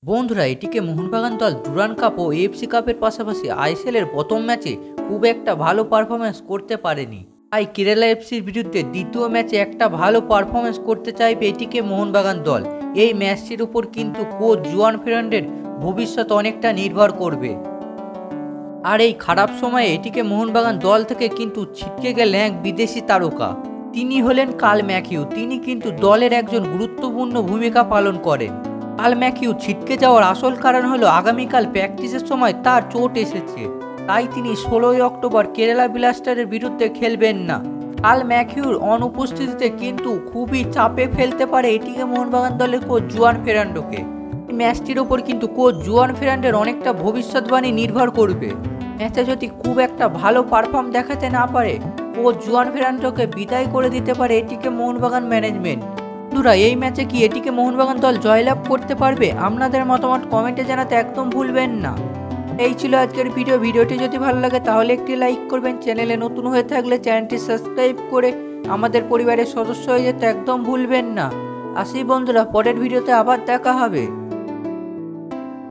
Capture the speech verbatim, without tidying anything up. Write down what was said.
বন্ধুরা, এটিকে মোহনবাগান দল ডুরান্ড কাপ ও এএফসি কাপের পাশাপাশি আইএসএলের প্রথম ম্যাচে খুব একটা ভালো পারফরমেন্স করতে পারেনি। তাই কেরালা এফসির বিরুদ্ধে দ্বিতীয় ম্যাচে একটা ভালো পারফরমেন্স করতে চাইবে এটিকে মোহনবাগান দল। এই ম্যাচটির উপর কিন্তু কোচ জুয়ান ফের্নান্ডেজের ভবিষ্যৎ অনেকটা নির্ভর করবে। আর এই খারাপ সময়ে এটিকে মোহনবাগান দল থেকে কিন্তু ছিটকে গেলেন এক বিদেশি তারকা। তিনি হলেন কার্ল ম্যাথিউ। তিনি কিন্তু দলের একজন গুরুত্বপূর্ণ ভূমিকা পালন করেন। কার্ল ম্যাথিউ ছিটকে যাওয়ার আসল কারণ হলো আগামীকাল প্র্যাকটিসের সময় তার চোট এসেছে। তাই তিনি ষোলোই অক্টোবর কেরালা ব্লাস্টারের বিরুদ্ধে খেলবেন না। কার্ল ম্যাথিউর অনুপস্থিতিতে কিন্তু খুবই চাপে ফেলতে পারে এটিকে মোহনবাগান দলের কোচ জুয়ান ফের্নান্ডেজকে। এই ম্যাচটির ওপর কিন্তু কোচ জুয়ান ফের্নান্ডেজের অনেকটা ভবিষ্যৎবাণী নির্ভর করবে। ম্যাচে যদি খুব একটা ভালো পারফর্ম দেখাতে না পারে, কোচ জুয়ান ফের্নান্ডেজকে বিদায় করে দিতে পারে এটিকে মোহনবাগান ম্যানেজমেন্ট। বন্ধুরা, এই ম্যাচে কি এটিকে মোহনবাগান দল জয়লাভ করতে পারবে? আপনাদের মতামত কমেন্টে জানাতে একদম ভুলবেন না। এই ছিল আজকের ভিডিও। ভিডিওটি যদি ভালো লাগে তাহলে একটি লাইক করবেন। চ্যানেলে নতুন হয়ে থাকলে চ্যানেলটি সাবস্ক্রাইব করে আমাদের পরিবারের সদস্য হয়ে যেতে একদম ভুলবেন না। আসি বন্ধুরা, পরের ভিডিওতে আবার দেখা হবে।